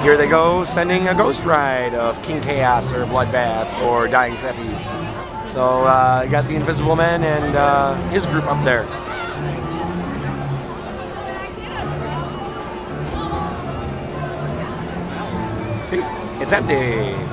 Here they go, sending a ghost ride of King Chaos or Bloodbath or Dying Trapeze. So you got the Invisible Man and his group up there. See, it's empty.